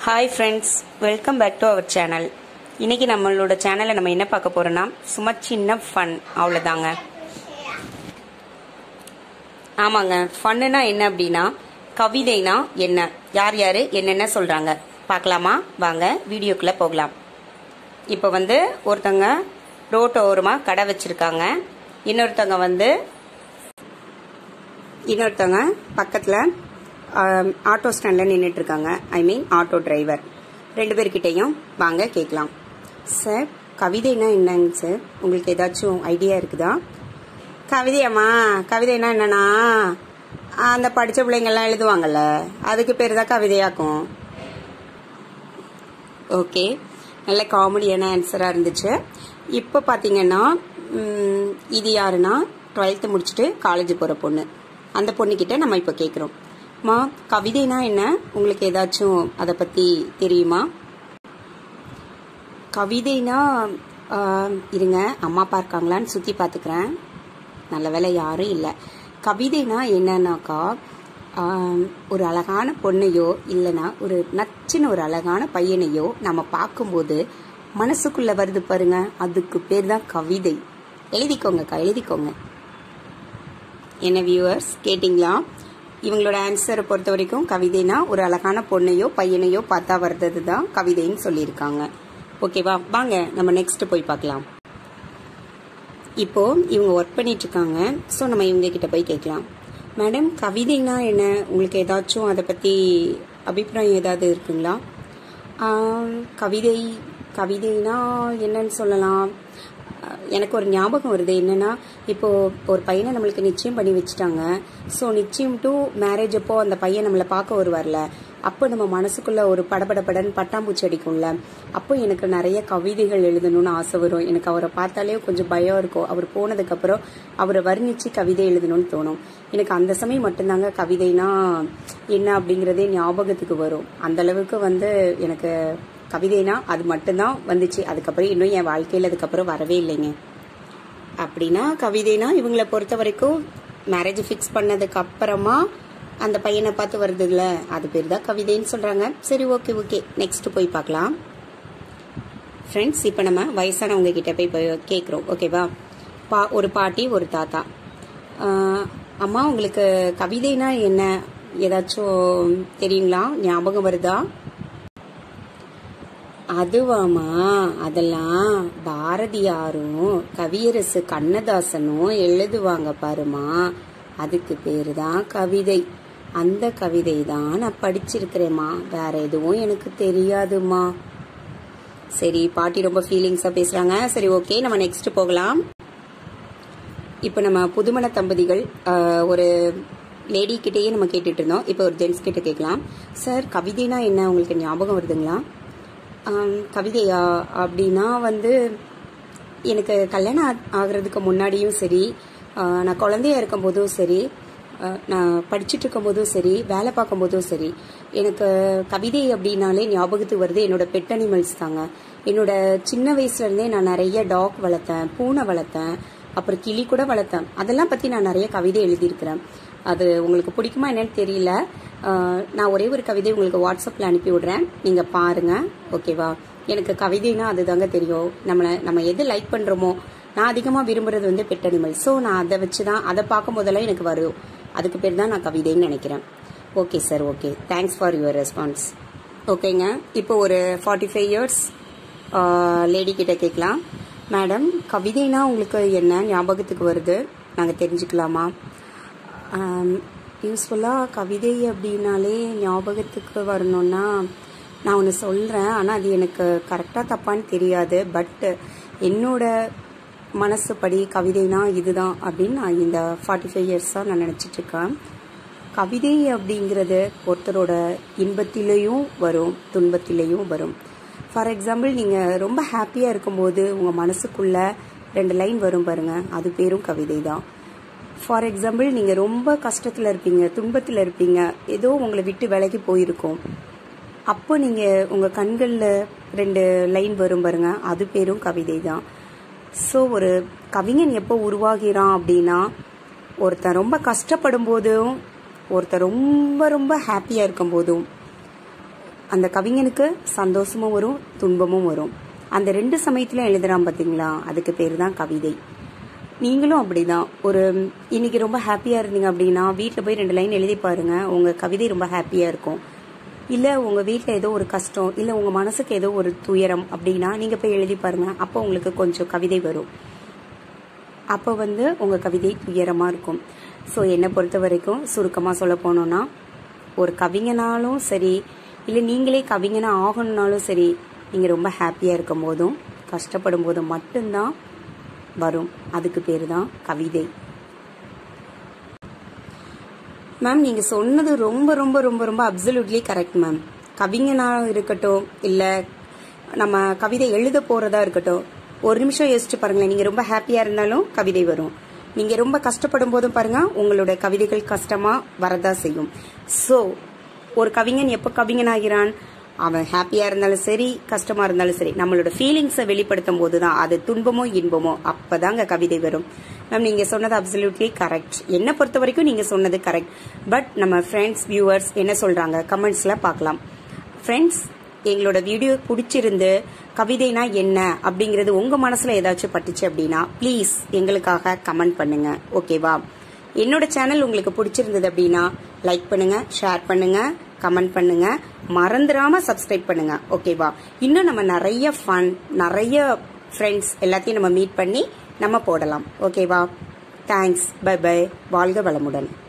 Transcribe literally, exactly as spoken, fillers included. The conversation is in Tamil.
Hi friends, welcome back to our channel. இன்னைக்கு நம்மளோட சேனல்ல நம்ம என்ன பார்க்க போறோம்னா சும்மா சின்ன ஃபன் அவ்வளவுதாங்க. ஆமாங்க, ஃபன்னா என்ன அப்படினா கவிதைனா என்ன, யார் யார் என்னென்ன சொல்றாங்க பார்க்கலாமா? வாங்க வீடியோக்குள்ள போகலாம். இப்போ வந்து ஒருத்தங்க ரோட்டோரமா கடை வச்சிருக்காங்க, இன்னொருத்தங்க வந்து இன்னொருத்தங்க பக்கத்துல ஆட்டோ ஸ்டாண்ட்ல நின்றுட்டு இருக்காங்க. I mean auto driver. ரெண்டு பேர்கிட்டையும் வாங்க கேட்கலாம். சார், கவிதைனா என்னங்க சார்? உங்களுக்கு ஏதாச்சும் ஐடியா இருக்குதா? கவிதையாம்மா, கவிதைனா என்னன்னா அந்த படிச்ச பிள்ளைங்கள்லாம் எழுதுவாங்கல்ல, அதுக்கு பேர் தான் கவிதையாக்கும். ஓகே, நல்ல காமெடியான ஆன்சரா இருந்துச்சு. இப்போ பாத்தீங்கன்னா இது யாருன்னா டுவெல்த் முடிச்சுட்டு காலேஜ் போற பொண்ணு. அந்த பொண்ணுகிட்ட நம்ம இப்போ கேட்குறோம், மா கவிதைனா என்ன, உங்களுக்கு ஏதாச்சும் அதை பத்தி தெரியுமா? கவிதைனா இருங்க, அம்மா அப்பா இருக்காங்களான்னு சுத்தி பாத்துக்கிறேன். நல்ல வேலை யாரும் இல்லை. கவிதைனா என்னன்னாக்கா ஒரு அழகான பொண்ணையோ இல்லைன்னா ஒரு நச்சுன்னு ஒரு அழகான பையனையோ நம்ம பார்க்கும்போது மனசுக்குள்ள வருது பாருங்க, அதுக்கு பேர் தான் கவிதை. எழுதிக்கோங்கக்கா, எழுதிக்கோங்க. என்ன வியூவர்ஸ் கேட்டிங்களா? இவங்களோட ஆன்சரை பொறுத்த வரைக்கும் கவிதைனா ஒரு அழகான பொண்ணையோ பையனையோ பார்த்தா வர்றது தான் கவிதைன்னு சொல்லியிருக்காங்க. ஓகேவா? வாங்க நம்ம நெக்ஸ்ட் போய் பார்க்கலாம். இப்போ இவங்க ஒர்க் பண்ணிட்டு இருக்காங்க. ஸோ நம்ம இவங்க கிட்ட போய் கேட்கலாம், மேடம் கவிதைனா என்ன, உங்களுக்கு ஏதாச்சும் அதை பத்தி அபிப்பிராயம் ஏதாவது இருக்குங்களா? கவிதை கவிதைனா என்னன்னு சொல்லலாம். எனக்கு ஒரு ஞாபகம் வருது. என்னன்னா, இப்போ ஒரு பையனை நம்மளுக்கு நிச்சயம் பண்ணி வச்சுட்டாங்க. ஸோ நிச்சயம் டு மேரேஜ் அப்போ அந்த பையன் நம்மளை பார்க்க வருவார்ல, அப்போ நம்ம மனசுக்குள்ள ஒரு படபடப்படன்னு பட்டாம்பூச்சி அடிக்கும்ல, அப்போ எனக்கு நிறைய கவிதைகள் எழுதணும்னு ஆசை வரும். எனக்கு அவரை பார்த்தாலே கொஞ்சம் பயம் இருக்கும். அவர் போனதுக்கு அப்புறம் அவரை வர்ணிச்சு கவிதை எழுதணும்னு தோணும். எனக்கு அந்த சமயம் மட்டும்தாங்க கவிதைனா என்ன அப்படிங்கறதே ஞாபகத்துக்கு வரும். அந்த அளவுக்கு வந்து எனக்கு கவிதைனா அது மட்டும்தான் வந்துச்சு. அதுக்கப்புறம் இன்னும் என் வாழ்க்கையில் அதுக்கப்புறம் வரவே இல்லைங்க. அப்படின்னா கவிதைனா இவங்களை பொறுத்த வரைக்கும் மேரேஜ் ஃபிக்ஸ் பண்ணதுக்கு அப்புறமா அந்த பையனை பார்த்து வருது இல்ல, அது பேர் தான் கவிதைன்னு சொல்றாங்க. சரி, ஓகே ஓகே நெக்ஸ்ட் போய் பார்க்கலாம். ஃப்ரெண்ட்ஸ், இப்போ நம்ம வயசானவங்க கிட்ட போய் கேட்குறோம். ஓகேவா? பா ஒரு பாட்டி ஒரு தாத்தா, அம்மா உங்களுக்கு கவிதைனா என்ன ஏதாச்சும் தெரியுங்களா, ஞாபகம் வருதா? அதுவாமா, அதெல்லாம் பாரதியாரும் கவியரசு கண்ணதாசனும் எழுதுவாங்க பாருமா, அதுக்கு பேரு தான் கவிதை. அந்த கவிதை தான் நான் படிச்சிருக்கிறேம்மா, வேற எதுவும் எனக்கு தெரியாதுமா. சரி, பாட்டி ரொம்ப ஃபீலிங்ஸா பேசுறாங்க. சரி, ஓகே நம்ம நெக்ஸ்ட் போகலாம். இப்ப நம்ம புதுமண தம்பதிகள் ஒரு லேடி கிட்டேயே நம்ம கேட்டுட்டு இருந்தோம். இப்போ ஒரு ஜென்ட்ஸ் கிட்ட கேட்கலாம். சார், கவிதைனா என்ன, உங்களுக்கு ஞாபகம் வருதுங்களா? கவிதையா அப்படின்னா வந்து எனக்கு கல்யாணம் ஆகிறதுக்கு முன்னாடியும் சரி, நான் குழந்தையா இருக்கும் போதும் சரி, நான் படிச்சுட்டு இருக்கும் போதும் சரி, வேலை பார்க்கும் போதும் சரி, எனக்கு கவிதை அப்படின்னாலே ஞாபகத்துக்கு வருது என்னோட பெட் அனிமல்ஸ் தாங்க. என்னோட சின்ன வயசுல இருந்தே நான் நிறைய டாக் வளர்த்தேன், பூனை வளர்த்தேன், அப்புறம் கிளி கூட வளர்த்தேன். அதெல்லாம் பத்தி நான் நிறைய கவிதை எழுதியிருக்கிறேன். அது உங்களுக்கு பிடிக்குமா என்னன்னு தெரியல. நான் ஒரே ஒரு கவிதை உங்களுக்கு வாட்ஸ்அப்ல அனுப்பி விடுறேன், நீங்க பாருங்க. ஓகேவா? எனக்கு கவிதைனா அதுதாங்க தெரியும். நம்மள நம்ம எது லைக் பண்றோமோ, நான் அதிகமா விரும்புறது வந்து பெட் அனிமல். ஸோ நான் அதை வச்சுதான், அதை பார்க்கும் போதெல்லாம் எனக்கு வரும். அதுக்கு பேர் தான் நான் கவிதைன்னு நினைக்கிறேன். Okay sir, okay, thanks for your response. ஓகேங்க, இப்போ ஒரு ஃபார்ட்டி ஃபைவ் இயர்ஸ் லேடி கிட்ட கேட்கலாம். மேடம், கவிதைனா உங்களுக்கு என்ன ஞாபகத்துக்கு வருது, நாங்கள் தெரிஞ்சுக்கலாமா? யூஸ்ஃபுல்லாக கவிதை அப்படின்னாலே ஞாபகத்துக்கு வரணும்னா நான் ஒன்று சொல்கிறேன், ஆனால் அது எனக்கு கரெக்டாக தப்பான்னு தெரியாது. பட் என்னோட மனசுப்படி கவிதைனா இதுதான் அப்படின்னு நான் இந்த ஃபார்ட்டி ஃபைவ் இயர்ஸாக நான் நினச்சிட்ருக்கேன். கவிதை அப்படிங்கிறது ஒருத்தரோட இன்பத்திலையும் வரும், துன்பத்திலையும் வரும். ஃபார் எக்ஸாம்பிள், நீங்கள் ரொம்ப ஹாப்பியாக இருக்கும்போது உங்கள் மனசுக்குள்ள ரெண்டு லைன் வரும் பாருங்க, அது பேரும் கவிதை தான். ஃபார் எக்ஸாம்பிள், நீங்கள் ரொம்ப கஷ்டத்தில் இருப்பீங்க, துன்பத்தில் இருப்பீங்க, ஏதோ உங்களை விட்டு விலகி போயிருக்கும், அப்போ நீங்கள் உங்கள் கண்களில் ரெண்டு லைன் வரும் பாருங்க, அது பேரும் கவிதை தான். ஸோ ஒரு கவிஞன் எப்போ உருவாகிறான் அப்படின்னா, ஒருத்தன் ரொம்ப கஷ்டப்படும் போதும் ஒருத்தர் ரொம்ப ரொம்ப ஹாப்பியாக இருக்கும் போதும் அந்த கவிஞனுக்கு சந்தோஷமும் வரும், துன்பமும் வரும். அந்த ரெண்டு சமயத்திலும் எழுதுறான் பார்த்தீங்களா, அதுக்கு பேர் தான் கவிதை. நீங்களும் அப்படிதான். ஒரு இன்னைக்கு ரொம்ப ஹாப்பியா இருந்தீங்க அப்படின்னா வீட்டில் போய் ரெண்டு லைன் எழுதி பாருங்க, உங்க கவிதை ரொம்ப ஹாப்பியா இருக்கும். இல்ல உங்க வீட்டில் ஏதோ ஒரு கஷ்டம், இல்ல உங்க மனசுக்கு ஏதோ ஒரு துயரம் அப்படின்னா நீங்க போய் எழுதி பாருங்க, அப்போ உங்களுக்கு கொஞ்சம் கவிதை வரும். அப்போ வந்து உங்க கவிதை துயரமா இருக்கும். ஸோ என்னை பொறுத்த வரைக்கும் சுருக்கமாக சொல்ல போனோம்னா, ஒரு கவிஞனாலும் சரி, இல்லை நீங்களே கவிஞனா ஆகணும்னாலும் சரி, நீங்க ரொம்ப ஹாப்பியா இருக்கும் போதும் கஷ்டப்படும் போதும் மட்டும்தான் வரும். அதுக்கு பேரு தான் கவிதை. மேம் நீங்க சொன்னது ரொம்ப ரொம்ப ரொம்ப ரொம்ப அப்சல்யூட்லி கரெக்ட் மேம். கவிஞனா இருக்கட்டும், இல்ல நம்ம கவிதை எழுத போறதா இருக்கட்டும், ஒரு நிமிஷம் யோசிச்சு பாருங்களேன். நீங்க ரொம்ப ஹாப்பியா இருந்தாலும் கவிதை வரும், நீங்க ரொம்ப கஷ்டப்படும் போதும் பாருங்க உங்களோட கவிதைகள் கஷ்டமா வரதா செய்யும். சோ ஒரு கவிஞன் எப்ப கவிஞன் ஆகிறான், அவன் ஹாப்பியா இருந்தாலும் சரி, கஷ்டமா இருந்தாலும் சரி, நம்மளோட ஃபீலிங்ஸை வெளிப்படுத்தும் போதுதான், அது துன்பமோ இன்பமோ, அப்பதாங்க கவிதை வரும். மேம் நீங்க சொன்னது அப்சல்யூட்லி கரெக்ட். என்னை பொறுத்த வரைக்கும் நீங்க சொன்னது கரெக்ட். பட் நம்ம ஃப்ரெண்ட்ஸ் வியூவர்ஸ் என்ன சொல்றாங்க கமெண்ட்ஸ்ல பார்க்கலாம். ஃப்ரெண்ட்ஸ், எங்களோட வீடியோ பிடிச்சிருந்து கவிதைனா என்ன அப்படிங்கறது உங்க மனசுல ஏதாச்சும் பட்டுச்சு அப்படின்னா ப்ளீஸ் எங்களுக்காக கமெண்ட் பண்ணுங்க, ஓகேவா? என்னோட சேனல் உங்களுக்கு பிடிச்சிருந்தது அப்படின்னா லைக் பண்ணுங்க, ஷேர் பண்ணுங்க, கமெண்ட் பண்ணுங்க, மறந்துடாம சப்ஸ்கிரைப் பண்ணுங்க, ஓகேவா? இன்னும் நம்ம நிறைய ஃபன், நிறைய ஃப்ரெண்ட்ஸ் எல்லாத்தையும் நம்ம மீட் பண்ணி நம்ம போடலாம், ஓகேவா? தேங்க்ஸ், பை பை, வாழ்க வளமுடன்.